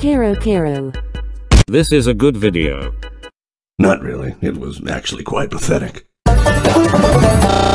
Kiro Kiro. This is a good video. Not really. It was actually quite pathetic.